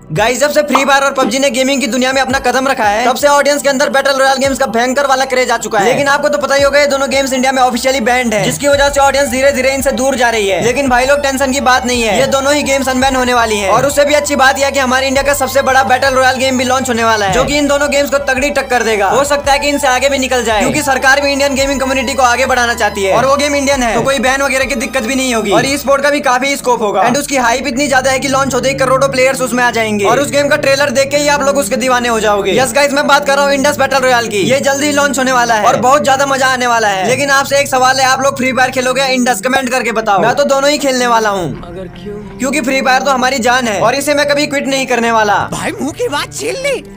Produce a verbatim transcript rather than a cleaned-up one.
Guys जब से Free Fire और पबजी ने गेमिंग की दुनिया में अपना कदम रखा है तब से ऑडियंस के अंदर बैटल रॉयल गेम्स का भयंकर वाला क्रेज आ चुका है। लेकिन आपको तो पता ही होगा ये दोनों गेम्स इंडिया में ऑफिशियली बैंड है, जिसकी वजह से ऑडियंस धीरे धीरे इनसे दूर जा रही है। लेकिन भाई लोग टेंशन की बात नहीं है, ये दोनों ही गेम्स अनबैन होने वाली है। और उससे भी अच्छी बात यह कि हमारे इंडिया का सबसे बड़ा बैटल रॉयल गेम भी लॉन्च होने वाला है, जो कि इन दोनों गेम्स को तगड़ी टक्कर देगा। हो सकता है कि इनसे आगे भी निकल जाए, क्योंकि सरकार भी इंडियन गेमिंग कम्युनिटी को आगे बढ़ाना चाहती है और वो गेम इंडियन है, तो कोई बैन वगैरह की दिक्कत भी नहीं होगी और ई स्पोर्ट का भी काफी स्कोप होगा। एंड उसकी हाइप इतनी ज्यादा है कि लॉन्च होते ही करोड़ों प्लेयर्स उसमें आ जाएंगे और उस गेम का ट्रेलर देख के ही आप लोग उसके दीवाने हो जाओगे। यस गाइस, मैं बात कर रहा हूँ इंडस बैटल रॉयल की। ये जल्दी ही लॉन्च होने वाला है और बहुत ज्यादा मजा आने वाला है। लेकिन आपसे एक सवाल है, आप लोग फ्री फायर खेलोगे या इंडस? कमेंट करके बताओ। मैं तो दोनों ही खेलने वाला हूँ, क्योंकि फ्री फायर तो हमारी जान है और इसे मैं कभी क्विट नहीं करने वाला। भाई मुंह की बात छीन ली।